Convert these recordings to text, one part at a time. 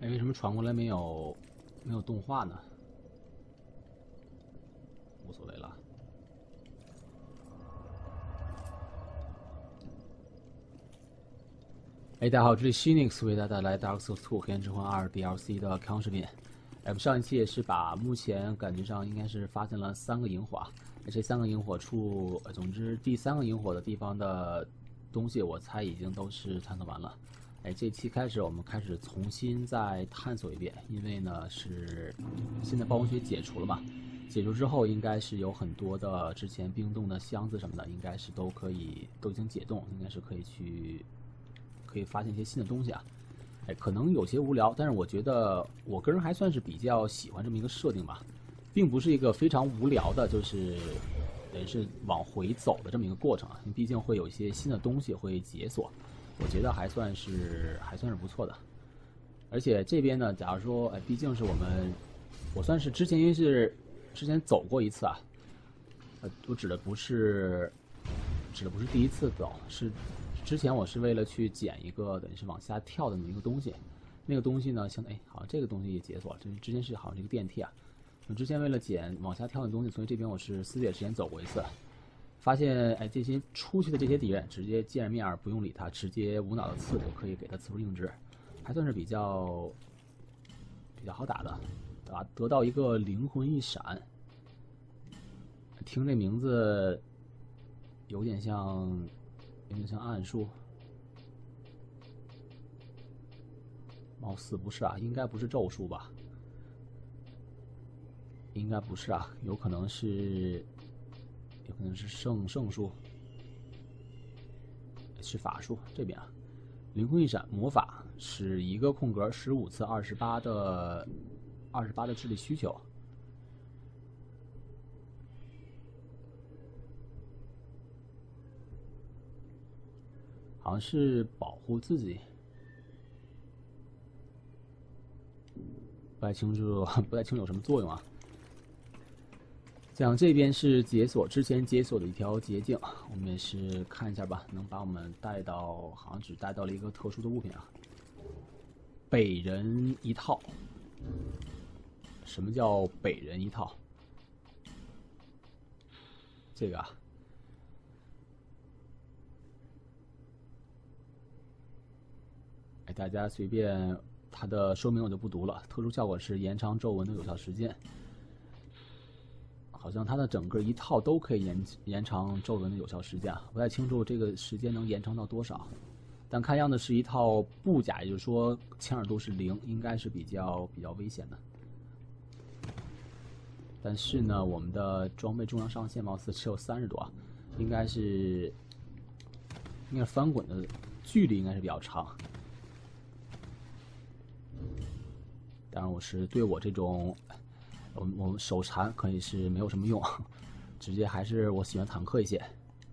哎，为什么传过来没有动画呢？无所谓了。哎，大家好，这里 Shinix 为大家带来《Dark Souls 2：黑暗之魂2》DLC 的开放视频。哎，我们上一期也是把目前感觉上应该是发现了3个萤火啊，这3个萤火处，总之第3个萤火的地方的东西，我猜已经都是探索完了。哎，这期开始我们开始重新再探索一遍，因为呢是现在暴风雪解除了嘛，解除之后应该是有很多的之前冰冻的箱子什么的，应该是都已经解冻，应该是可以发现一些新的东西啊。哎，可能有些无聊，但是我觉得我个人还算是比较喜欢这么一个设定吧，并不是一个非常无聊的，就是也是往回走的这么一个过程啊。毕竟会有一些新的东西会解锁，我觉得还算是不错的。而且这边呢，假如说，哎，毕竟是我算是之前因为是之前走过一次啊，我指的不是第一次走，是之前我是为了去捡一个等于是往下跳的那么一个东西，那个东西呢，好像这个东西也解锁了，这之前是好像是一个电梯啊。我之前为了捡往下跳的东西，所以这边我是4点之前走过一次，发现哎这些出去的这些敌人直接见着面不用理他，直接无脑的刺就可以给他刺出硬直，还算是比较好打的，啊，得到一个灵魂一闪，听这名字有点像暗术，貌似不是啊，应该不是咒术吧？应该不是啊，有可能是圣术，是法术这边啊。灵魂一闪魔法使一个空格15次28的智力需求。好像是保护自己，不太清楚有什么作用啊。讲这边是之前解锁的一条捷径，我们也是看一下吧，能把我们带到，好像只带到了一个特殊的物品啊。北人一套，什么叫北人一套？这个啊。大家随便，它的说明我就不读了。特殊效果是延长皱纹的有效时间，好像它的整个一套都可以延长皱纹的有效时间啊，不太清楚这个时间能延长到多少。但看样子是一套布甲，也就是说牵耳度是0，应该是比较危险的。但是呢，我们的装备重量上限貌似只有30多啊，应该是翻滚的距离应该是比较长。当然，我是对我这种，我手残可以是没有什么用，直接还是我喜欢坦克一些。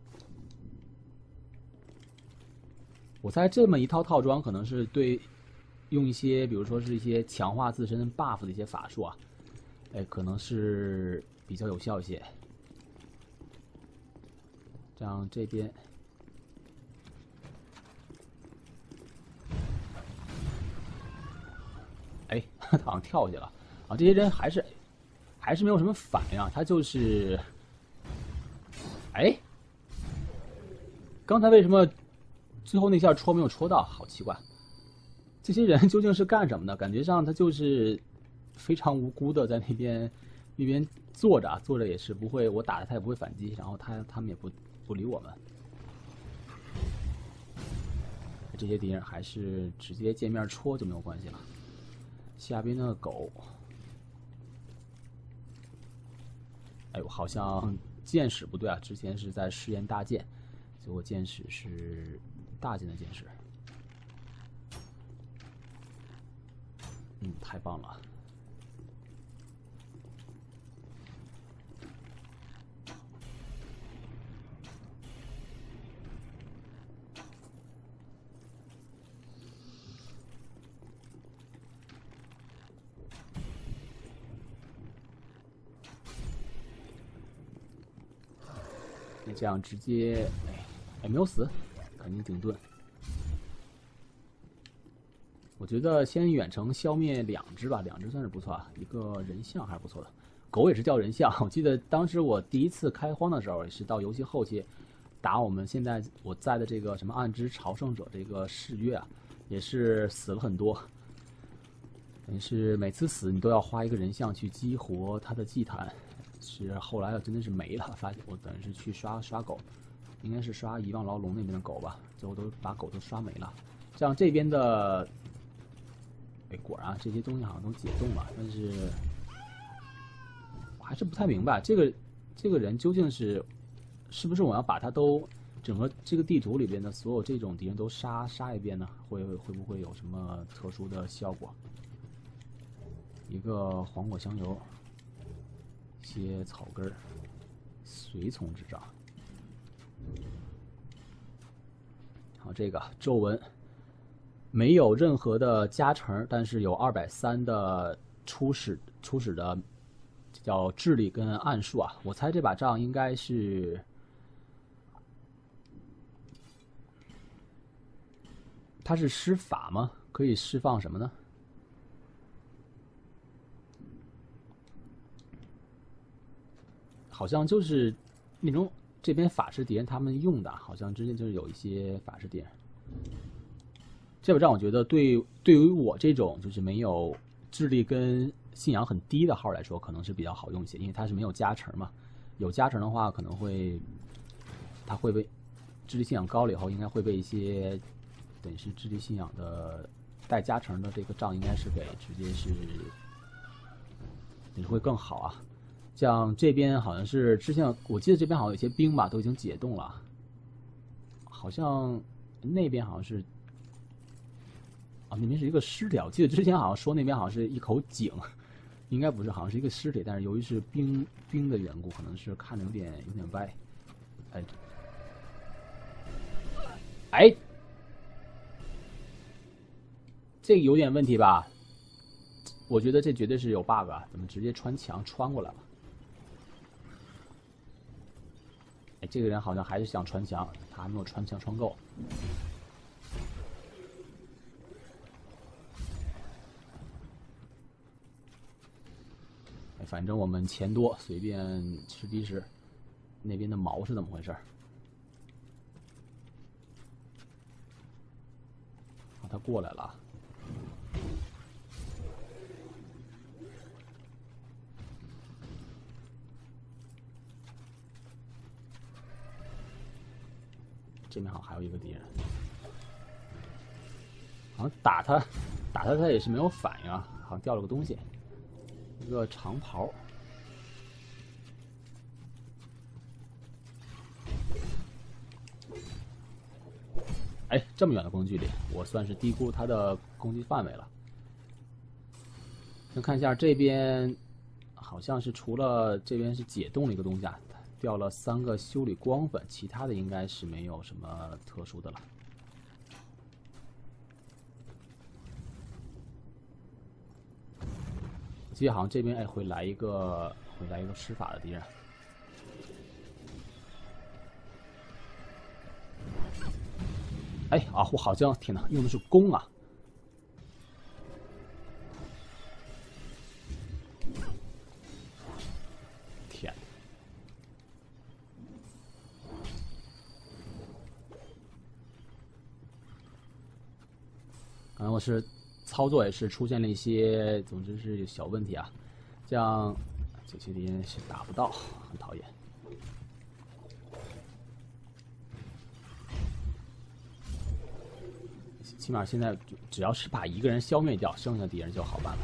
我猜这么一套套装可能是用一些，比如说是一些强化自身 buff 的一些法术啊，哎，可能是比较有效一些。这样这边。哎，他好像跳下去了啊！这些人还是没有什么反应啊，他就是，哎，刚才为什么最后那下戳没有戳到？好奇怪，这些人究竟是干什么的？感觉上他就是非常无辜的在那边坐着也是不会，我打了他也不会反击，然后他们也不理我们。这些敌人还是直接见面戳就没有关系了。下边那个狗，哎呦，好像剑使不对啊！之前是在试验大剑，结果剑使是大剑的剑使。太棒了！那这样直接，哎，没有死，肯定顶盾。 我觉得先远程消灭2只吧，2只算是不错啊。一个人像还是不错的，狗也是叫人像。我记得当时我第一次开荒的时候，也是到游戏后期打我们现在我在的这个什么暗之朝圣者这个誓约啊，也是死了很多。等于是每次死你都要花一个人像去激活他的祭坛，是后来真的是没了，发现我等于是去刷狗，应该是刷遗忘牢笼那边的狗吧，最后都把狗都刷没了。像这边的，哎，果然这些东西好像都解冻了，但是我还是不太明白这个人究竟是不是我要把他都整个这个地图里边的所有这种敌人都杀一遍呢？会不会有什么特殊的效果？一个黄果香油，一些草根儿，随从之杖。好，这个皱纹没有任何的加成，但是有230的初始的叫智力跟暗数啊。我猜这把杖应该是它是施法吗？可以释放什么呢？好像就是那种这边法师敌人他们用的，好像之前就是有一些法师敌人。这把杖我觉得对于我这种就是没有智力跟信仰很低的号来说，可能是比较好用一些，因为它是没有加成嘛。有加成的话，可能会它会被智力信仰高了以后，应该会被一些等于是智力信仰的带加成的这个杖，应该是给直接是也会更好啊。像这边好像是之前我记得这边好像有些兵吧都已经解冻了，好像那边好像是啊，那边是一个尸体。我记得之前好像说那边好像是一口井，应该不是，好像是一个尸体，但是由于是冰的缘故，可能是看着有点歪。哎，这个有点问题吧？我觉得这绝对是有 bug 啊！怎么直接穿墙穿过来了？哎，这个人好像还是想穿墙，他还没有穿墙穿够。哎，反正我们钱多，随便吃逼吃。那边的毛是怎么回事？啊，他过来了。这边好像还有一个敌人，好像打他也是没有反应啊，好像掉了个东西，一个长袍。哎，这么远的攻击距离，我算是低估他的攻击范围了。先看一下这边，好像是除了这边是解冻了一个东西啊。掉了3个修理光粉，其他的应该是没有什么特殊的了。我记得好像这边哎会来一个施法的敌人。哎啊，我好像天哪，用的是弓啊！天。可能我是操作也是出现了一些，总之是小问题啊。这样这些敌人是打不到，很讨厌。起码现在只要是把一个人消灭掉，剩下敌人就好办了。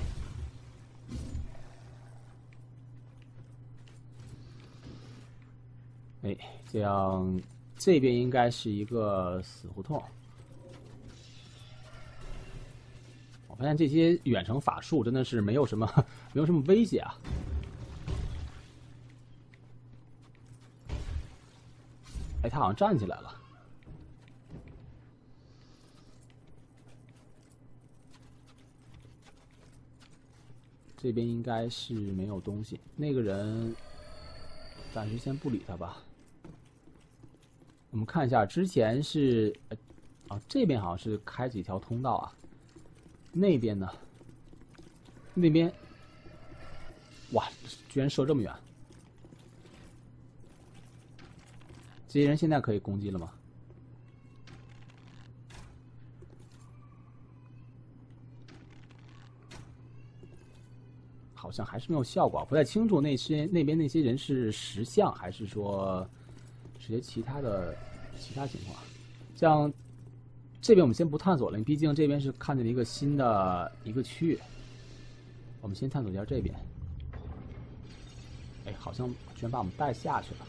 哎，这样这边应该是一个死胡同。我发现这些远程法术真的是没有什么威胁啊。哎，他好像站起来了。这边应该是没有东西，那个人暂时先不理他吧。我们看一下，之前是这边好像是开几条通道啊。 那边呢？那边，哇，居然射这么远！这些人现在可以攻击了吗？好像还是没有效果，不太清楚那边那些人是石像，还是说直接其他情况。像这边我们先不探索了，毕竟这边是看见了一个新的一个区域。我们先探索一下这边。哎，好像居然把我们带下去了。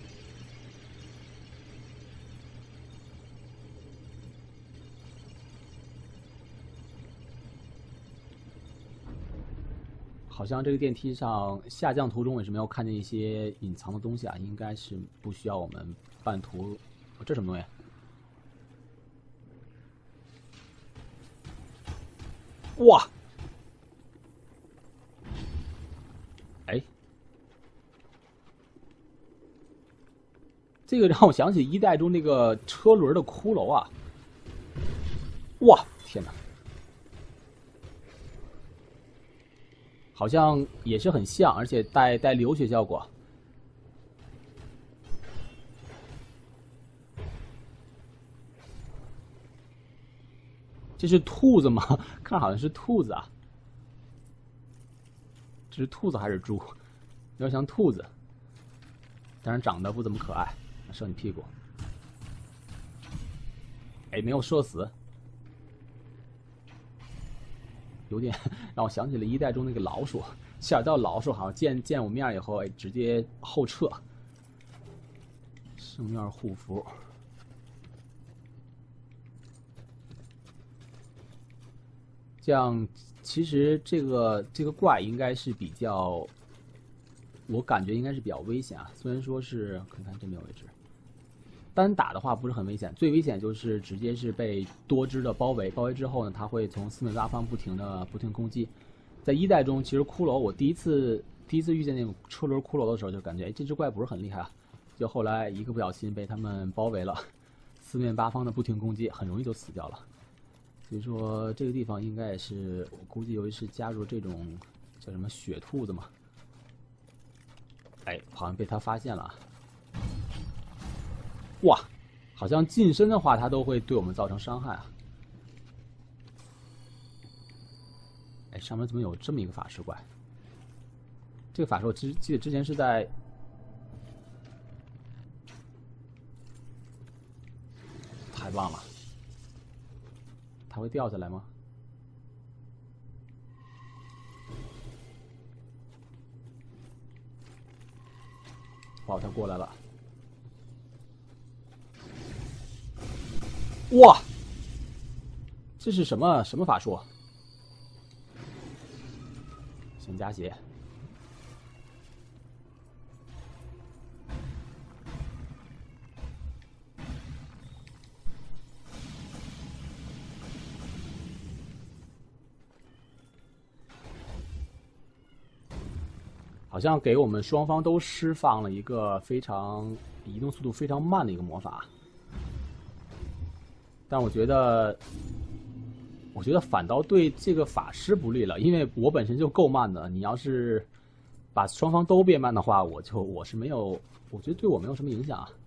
好像这个电梯上下降途中也是没有看见一些隐藏的东西啊，应该是不需要我们半途。哦，这什么东西？哇！哎，这个让我想起一代中那个车轮的骷髅啊！哇，天哪！好像也是很像，而且带流血效果。这是兔子吗？看好像是兔子啊。这是兔子还是猪？有点像兔子，但是长得不怎么可爱。射你屁股。哎，没有射死。有点让我想起了一代中那个老鼠，希尔道老鼠好像见我面以后，哎，直接后撤。圣院护符，这样其实这个怪应该是比较，我感觉应该是比较危险啊。虽然说是看看这没有位置，单打的话不是很危险，最危险就是直接是被多只的包围，包围之后呢，它会从四面八方不停攻击。在一代中，其实骷髅我第一次遇见那种车轮骷髅的时候，就感觉哎这只怪不是很厉害啊，就后来一个不小心被他们包围了，四面八方的不停攻击，很容易就死掉了。所以说这个地方应该也是我估计由于是加入这种叫什么血兔子嘛，哎，好像被他发现了。哇，好像近身的话，它都会对我们造成伤害啊！哎，上面怎么有这么一个法师怪？这个法师我记得之前是在……太棒了！它会掉下来吗？哇，它过来了！哇，这是什么法术？先加血。好像给我们双方都释放了一个非常移动速度非常慢的一个魔法。但我觉得反倒对这个法师不利了，因为我本身就够慢的，你要是把双方都变慢的话，我是没有，我觉得对我没有什么影响啊。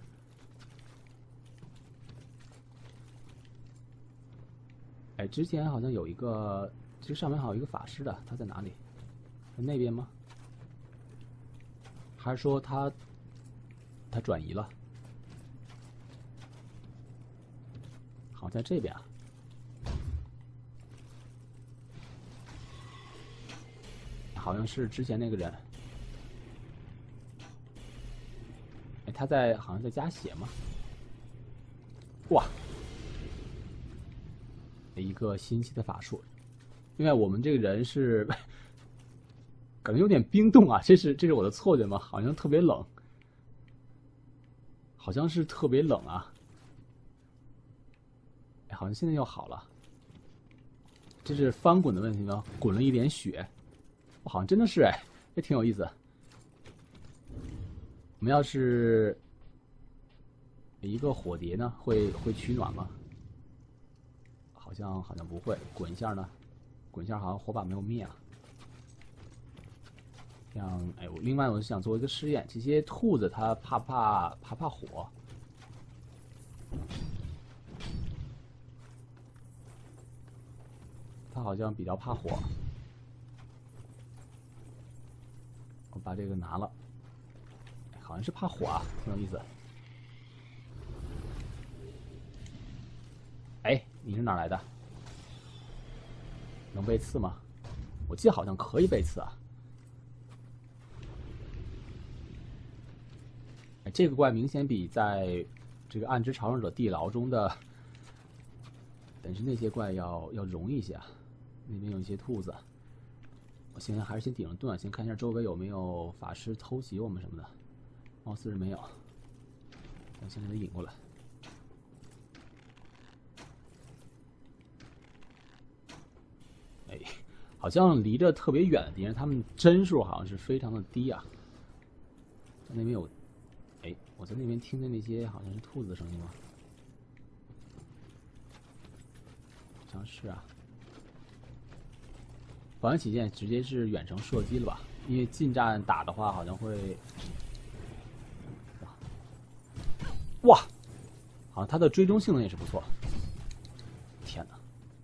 哎，之前好像有一个，其实上面还有一个法师的，他在哪里？在那边吗？还是说他转移了？好，在这边啊。好像是之前那个人。哎，他好像在加血吗？哇！一个新奇的法术，因为我们这个人是感觉有点冰冻啊，这是我的错觉吗？好像特别冷，好像是特别冷啊。哎，好像现在又好了，这是翻滚的问题吗？滚了一点血，好像真的是哎，这挺有意思。我们要是一个火碟呢，会取暖吗？ 好像不会。滚一下呢？滚一下好像火把没有灭啊。这样，哎，另外我是想做一个试验，这些兔子它怕火？它好像比较怕火。我把这个拿了，好像是怕火啊，挺有意思。哎，你是哪来的？能被刺吗？我记得好像可以被刺啊。哎，这个怪明显比在这个暗之朝圣者地牢中的，本身那些怪要容易一些啊。那边有一些兔子，我现在还是先顶着盾，先看一下周围有没有法师偷袭我们什么的。貌似是没有，我先给他引过来。哎，好像离着特别远的敌人，他们帧数好像是非常的低啊。在那边有，哎，我在那边听见那些好像是兔子的声音吗？好像是啊。保安起见，直接是远程射击了吧？因为近战打的话，好像会，哇，好像它的追踪性能也是不错。天哪，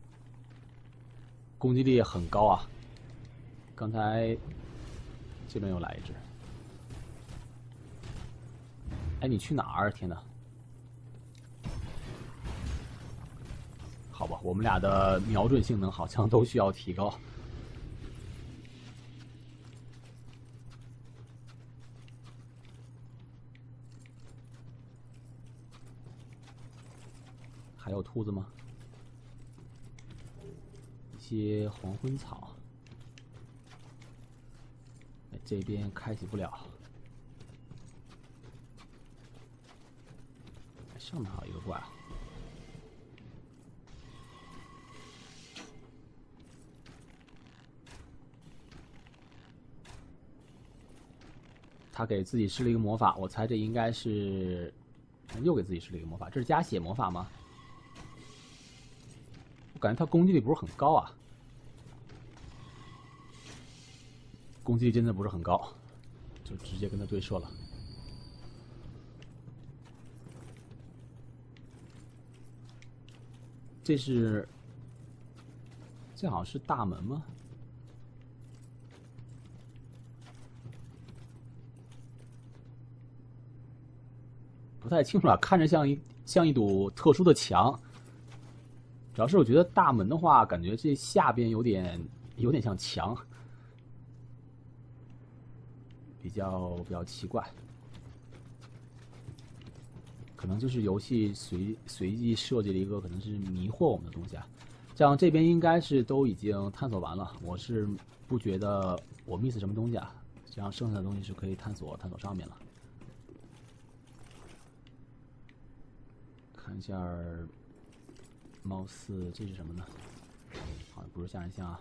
攻击力也很高啊！刚才这边又来一只。哎，你去哪儿？天哪！好吧，我们俩的瞄准性能好像都需要提高。还有兔子吗？一些黄昏草。这边开启不了。上面还有一个怪。他给自己施了一个魔法，我猜这应该是又给自己施了一个魔法。这是加血魔法吗？我感觉他攻击力不是很高啊，攻击力真的不是很高，就直接跟他对射了。这好像是大门吗？不太清楚啊，看着像一堵特殊的墙。主要是我觉得大门的话，感觉这下边有点像墙，比较奇怪，可能就是游戏随机设计了一个可能是迷惑我们的东西啊。像这边应该是都已经探索完了，我是不觉得我 miss 什么东西啊，这样剩下的东西是可以探索上面了。看一下。貌似这是什么呢？好像不是下人像啊。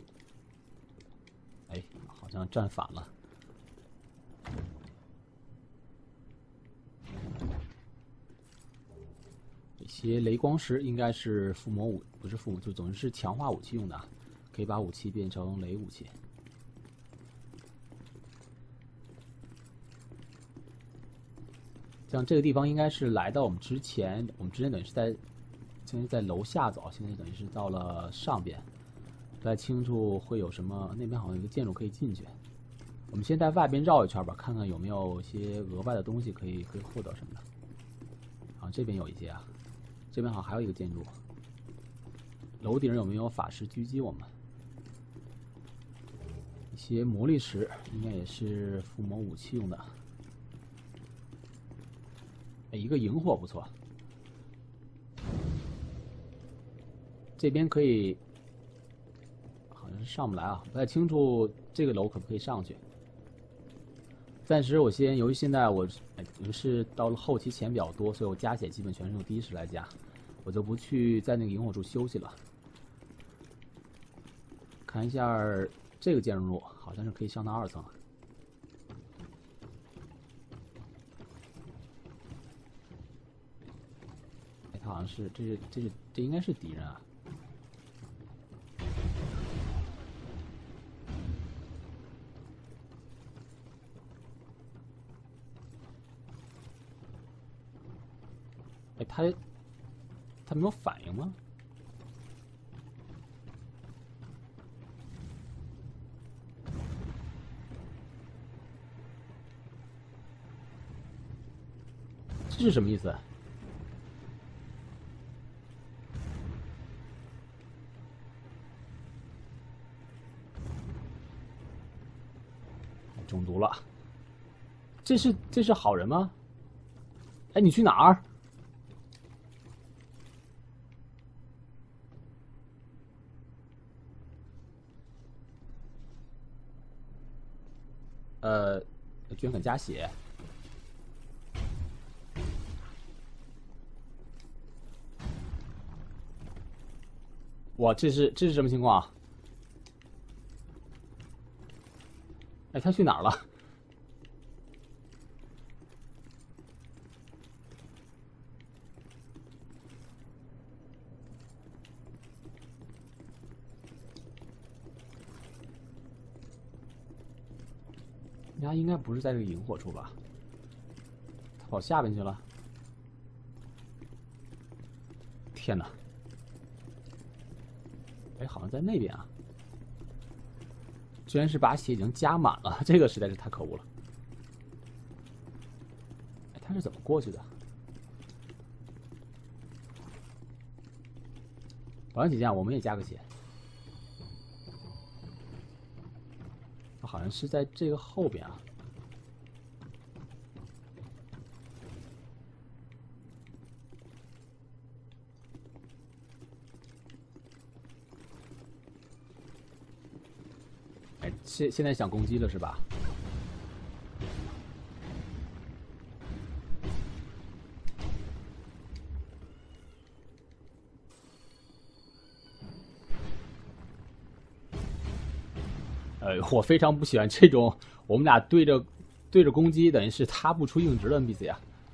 哎，好像站反了。这些雷光石应该是附魔武，不是附魔，就总之是强化武器用的，可以把武器变成雷武器。像这个地方应该是来到我们之前等于是现在在楼下走，现在等于是到了上边，不太清楚会有什么。那边好像有一个建筑可以进去，我们先在外边绕一圈吧，看看有没有一些额外的东西可以获得什么的。啊，这边有一些啊，这边好像还有一个建筑。楼顶有没有法师狙击我们？一些魔力石应该也是附魔武器用的。哎，一个萤火不错。这边可以，好像是上不来啊，不太清楚这个楼可不可以上去。暂时我由于现在我是到了后期钱比较多，所以我加血基本全是用第一时来加，我就不去在那个萤火处休息了。看一下这个建筑物，好像是可以上到2层。哎，他好像是这应该是敌人啊。 哎，他没有反应吗？这是什么意思？中毒了。这是好人吗？哎，你去哪儿？居然敢加血！哇，这是什么情况？哎，他去哪儿了？他应该不是在这个萤火处吧？他跑下边去了。天哪！哎，好像在那边啊。居然是把血已经加满了，这个实在是太可恶了。哎，他是怎么过去的？保险起见，我们也加个血。好像是在这个后边啊。哎，现在想攻击了是吧？我非常不喜欢这种我们俩对着攻击，等于是他不出硬直的 NPC 啊！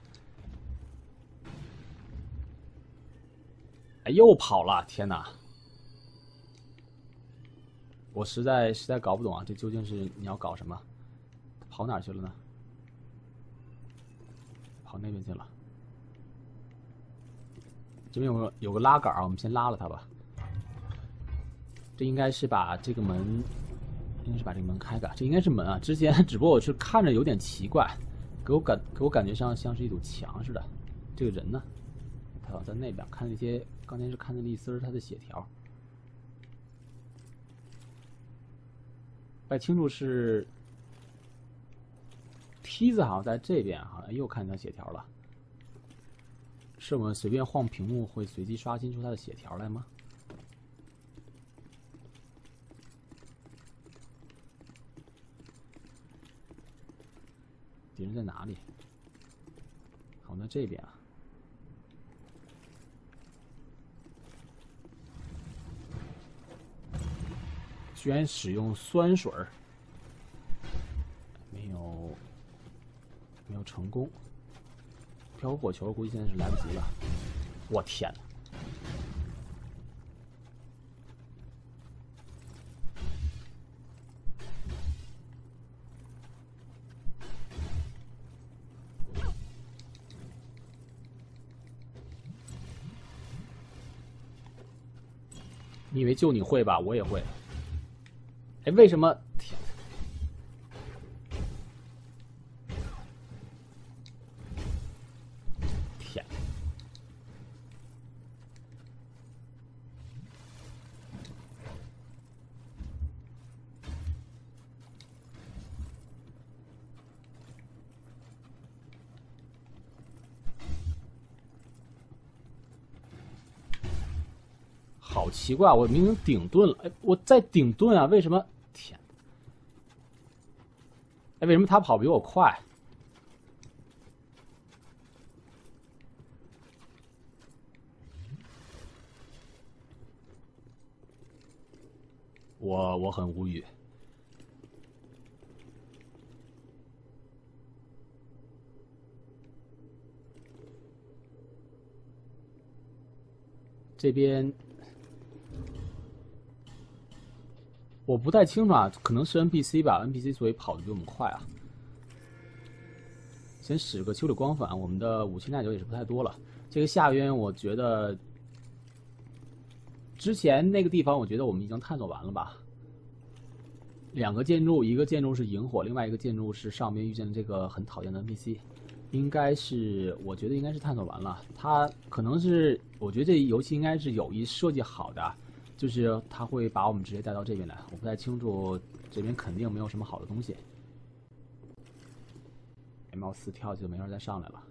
哎，又跑了！天哪！我实在搞不懂啊，这究竟是你要搞什么？跑哪儿去了呢？跑那边去了。这边有个拉杆啊，我们先拉了它吧。这应该是把这个门。应该是把这个门开开，这应该是门啊。之前只不过我是看着有点奇怪，给我感觉像是一堵墙似的。这个人呢，他好像在那边看那些，刚才是看那一丝他的血条。不太清楚是梯子，好像在这边，好像又看到血条了。是我们随便晃屏幕会随机刷新出他的血条来吗？敌人在哪里？好，那这边啊，居然使用酸水儿，没有成功。飘火球估计现在是来不及了。我天哪！你以为就你会吧？我也会。哎，为什么？天！天！好奇怪，我明明顶盾了，哎，我在顶盾啊，为什么？天！哎，为什么他跑比我快？我很无语。这边我不太清楚啊，可能是 NPC 吧 ，NPC 所以跑得比我们快啊。先使个丘里光反，我们的武器耐久也是不太多了。 这个下边我觉得之前那个地方，我觉得我们已经探索完了吧。两个建筑，一个建筑是萤火，另外一个建筑是上面遇见了这个很讨厌的 NPC。应该是，我觉得应该是探索完了。它可能是，我觉得这游戏应该是有意设计好的，就是它会把我们直接带到这边来。我不太清楚，这边肯定没有什么好的东西。貌似跳就没法再上来了。